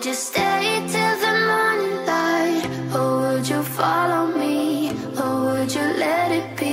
would you stay till the morning light? Or would you follow me? Or would you let it be?